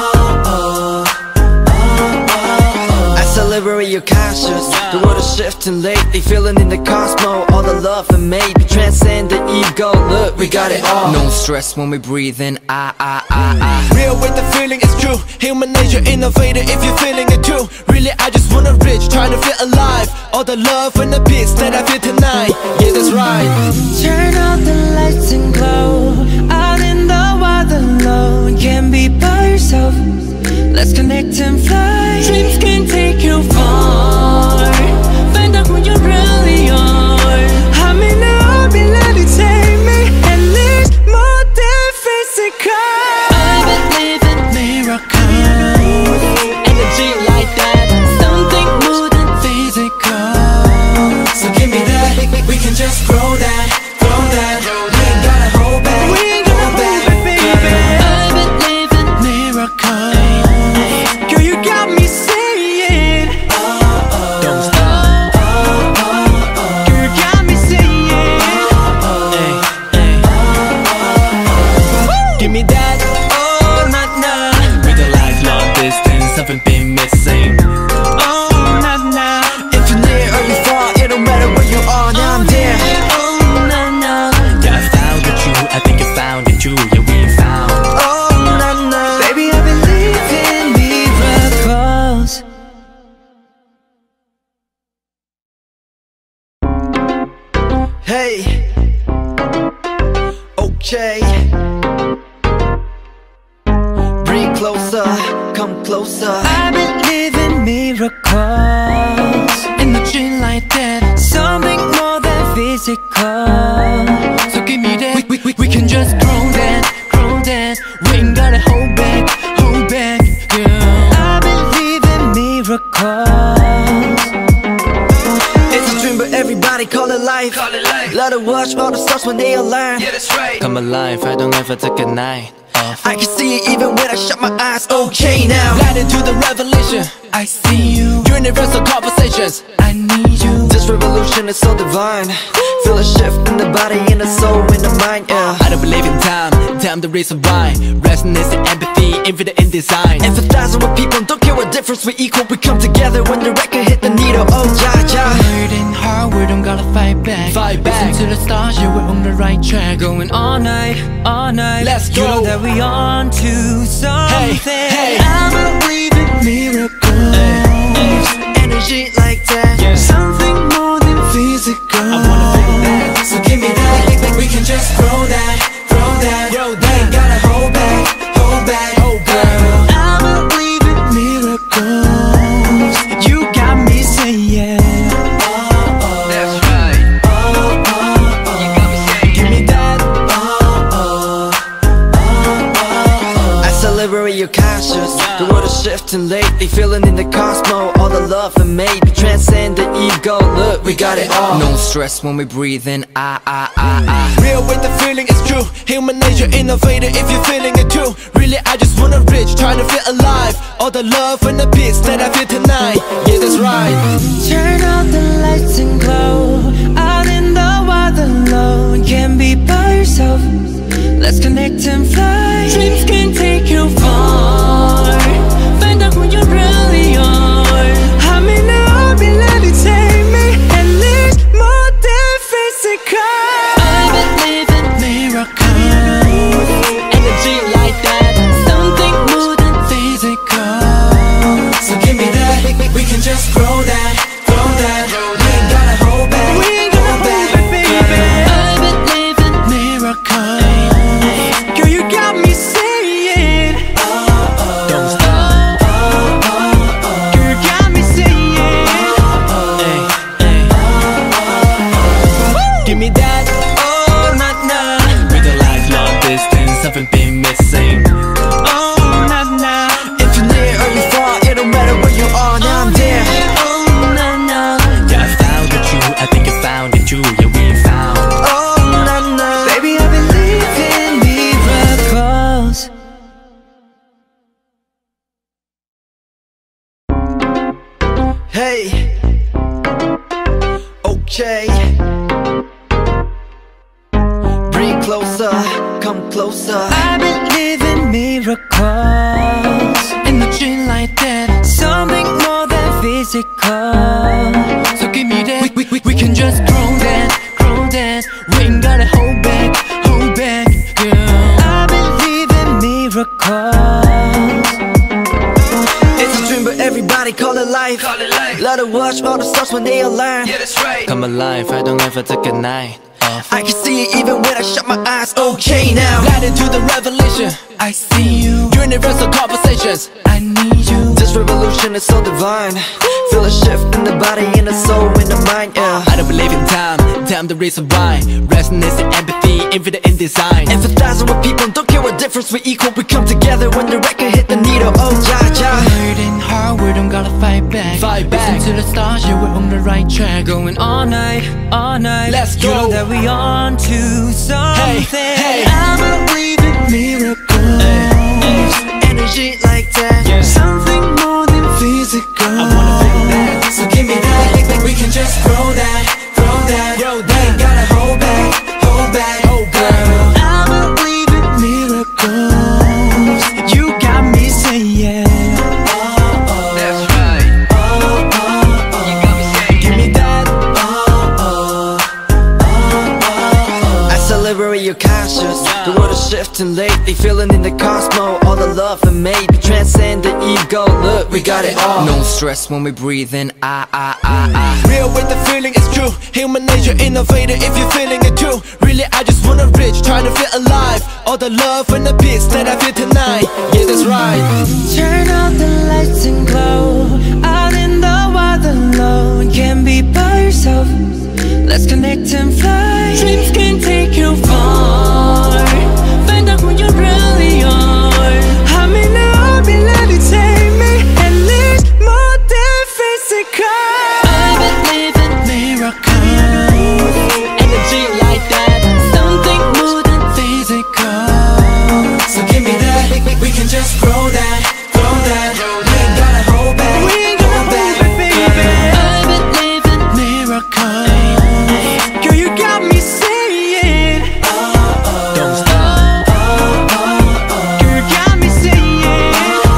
as I liberate your conscience. The world is shifting lately, feeling in the cosmos. All the love and maybe transcend the ego. Look, we got it all. No stress when we breathe in, real with the feeling, it's true. Human nature, innovator, if you're feeling it too. Really, I just wanna reach, trying to feel alive. All the love and the peace that I feel tonight. Yeah, that's right. Turn on the lights and glow. Out in the wild alone, you can't be by yourself. Let's connect and fly. Dreams can take you far. Find out who you really are. I may not be levitating me, at least more than physical. I believe in miracles, energy like that, something more than physical. So give me that, we can just grow that. We ain't gotta hold back, baby. I believe in miracles. Girl, you got me saying, don't stop. girl, you got me saying, Give me that. oh, nah. With a lifelong distance, haven't been missing. Oh, nah. If you're near or you're far, it don't matter where you are. Now I'm there. Oh, nah. Yeah, I found it too, I think you found it too. Yeah, we found. Oh nah. Baby, I believe in miracles. Hey. Okay. Bring closer, come closer. I believe in miracles, energy like that, something more than physical. So give me that, we can just grow that. We ain't gotta hold back, girl. I believe in miracles. It's a dream but everybody call it life. Let it watch all the stars when they align. Yeah, that's right. Come alive, I don't ever take a night off. I can see it even when I shut my eyes. Okay now, Light into the revelation. I see you, Universal conversations. I need you. this revolution is so divine. Feel a shift in the body, in the soul, in the mind, yeah. I don't believe in time the reason why. Resonance and empathy, infinite in design. Empathizing with people, don't care what difference we equal. We come together when the record hit the needle. Oh ja ja. Hurting hard, we don't gotta fight back. Listen to the stars, yeah, we're on the right track. Going all night, Let's you know go. that we on to something. hey. I believe in miracles, Energy like that, something more than physical. I wanna feel that. So give me that, we can just grow that. Ain't gotta hold back, girl. I believe in miracles. You got me saying, That's right. You got me saying, give me that. as I liberate your conscience. The world is shifting lately, feeling in the cosmos. All the love love and maybe transcend the ego. Look, we got it all. No stress when we breathe in, Real with the feeling, it's true. Human nature, innovator, if you're feeling it too. Really, I just wanna reach, trying to feel alive. All the love and the peace that I feel tonight. Yeah, that's right. Turn on the lights and glow. Out in the wild alone, can't be by yourself. Let's connect and fly. Dreams can take you far. Find out who you really are. I may not be levitate me, at least more than physical. I believe in miracles. energy like that. Something more than physical. So give me that, we can just grow that, grow that. We ain't gotta hold back, We ain't gonna hold back, hold back, baby. I believe in miracles. Girl, you got me saying, Don't stop. girl, you got me saying, Give me that, oh, nah, nah. With a lifelong distance, haven't been missing. oh, nah, nah, If you're near or you far, it don't matter where you are, now I'm there. oh, nah, nah. Yeah, I found it true, I think I found it too. Yeah, we found. Oh, nah, nah. Baby, I believe in miracles. Hey, okay. Bring closer, come closer. I believe in miracles. Energy like that, something more than physical. So give me that, we can just grow that, grow that. We ain't gotta hold back, girl. I believe in miracles. It's a dream, but everybody call it life. Love to watch all the stars when they align. Come alive, I don't ever take a night off. I can see it even when I shut my eyes. Okay now, right into the revelation. I see you, Universal conversations. I need you. This revolution is so divine. Feel a shift in the body, in the soul, in the mind, yeah. I don't believe in time the reason why. Resonance and empathy, infinite in design. Empathizing with people, don't care what difference we equal. We come together when the record hit the needle. Oh yeah, yeah. Working hard, we don't gotta fight back. Fight back. Listen to the stars, yeah, we're on the right track. Going all night, all night. Let's You know go. that we on to something. hey. I believe in miracles. Energy like that. Yeah. Something more than physical. I wanna feel that. So give me that, we can just grow that, grow that. We ain't gotta hold back, hold back, girl. I believe in miracles. You got me saying, That's right. You got me saying. Give me that, Accelerate your conscious. The world is shifting lately, feeling in the cosmos. All the love and maybe transcend the ego. Look, we got it all. No stress when we breathe in, Real with the feeling, it's true. Human nature, innovator, if you're feeling it too. Really, I just wanna reach, trying to feel alive. All the love and the peace that I feel tonight. Yeah, that's right. turn on the lights and glow. Out in the wild alone, can't be by yourself. Let's connect and fly. Dreams can take you far. Find out who you really are. I may not be levitate me, at least more than physical. I believe in miracles. Energy like that, something more than physical. So give me that, we can just grow that, grow that. We ain't gotta hold back, We ain't gonna hold hold back, back, baby. I believe in miracles. Girl, you got me saying, don't stop. girl, you got me saying,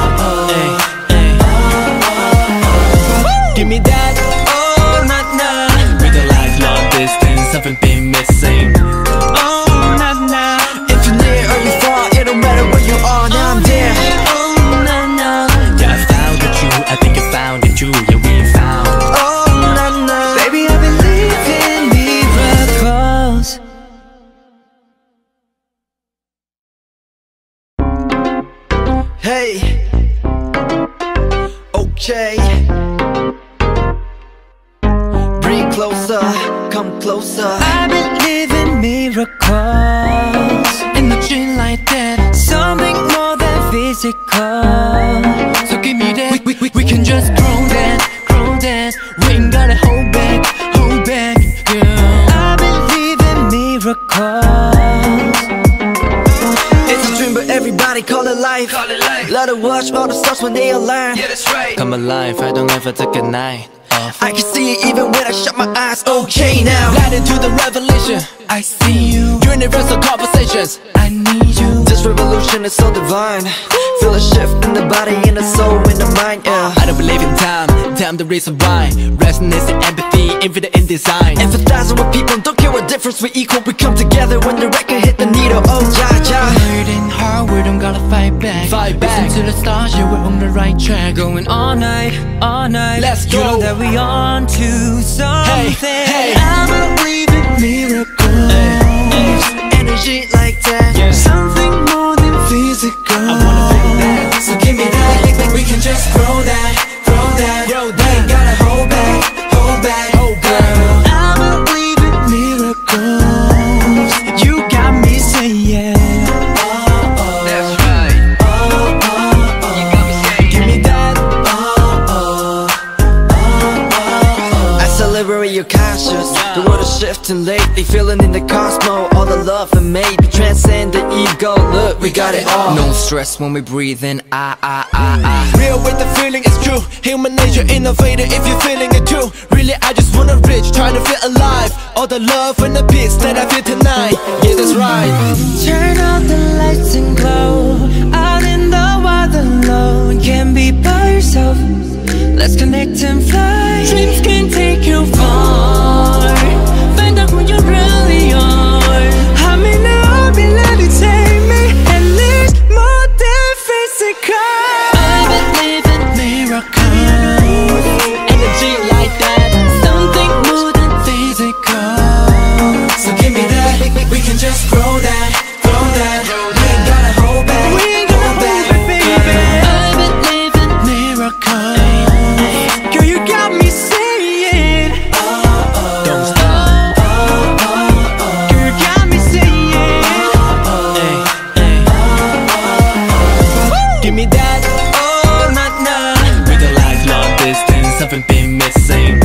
Give me that, oh, nah, nah. With a lifelong distance, haven't been missing. oh, nah, nah, If you're near or you far, it don't matter where you are, now I'm there. oh, nah, nah. Yeah, I found it true, I think I found it too. Yeah, we found. Oh, nah, nah. Baby, I believe in miracles. Hey, okay. Bring closer, come closer. I believe in miracles. Energy like that, something more than physical. So give me that, we can just grow that, grow We ain't gotta hold back, girl. I believe in miracles. It's a dream but everybody call it life. Let it watch all the stars when they align. Come alive, I don't ever take a night off. I can see it even when I shut my eyes. Okay now, Light into the revelation, I see you, universal conversations. I need you. this revolution is so divine. Feel a shift in the body, in the soul, in the mind, yeah. I don't believe in time the reason why. Resonance and empathy, infinite in design. Empathizing with people, don't care what difference we equal. We come together when the record hit the needle. Oh yeah, yeah. Hurting hard, we don't gotta fight back. Listen to the stars, yeah, we're on the right track. Going all night, Let's go. You know that we on to something. hey. I believe in miracles. Energy like that, Yeah. Something more than physical. I wanna feel that. So give me that, we can just grow that. Ain't gotta hold back, girl. I believe in miracles. You got me saying, That's right. You got me saying, give me that. accelerate your conscious. The world is shifting lately, feeling in the cosmos. All the love and maybe transcend the ego. Look, we got it all. no stress when we breathe in. Real with the feeling, it's true. Human nature, innovator, if you're feeling it too. Really, I just wanna reach, trying to feel alive. All the love and the peace that I feel tonight. Yeah, that's right. Turn out the lights and glow. Out in the wild alone, can't be by yourself. Let's connect and fly. Dreams can take you far. Find out who you really are. I may not be levitating me, at least more than physical. I believe in miracles. Energy like that. Something more than physical. So give me that, we can just grow that. We ain't gotta hold back, baby. I believe in miracles. Girl, you got me saying, Don't stop. girl, you got me saying, Give me that. oh, nah. With a lifelong distance, haven't been missing.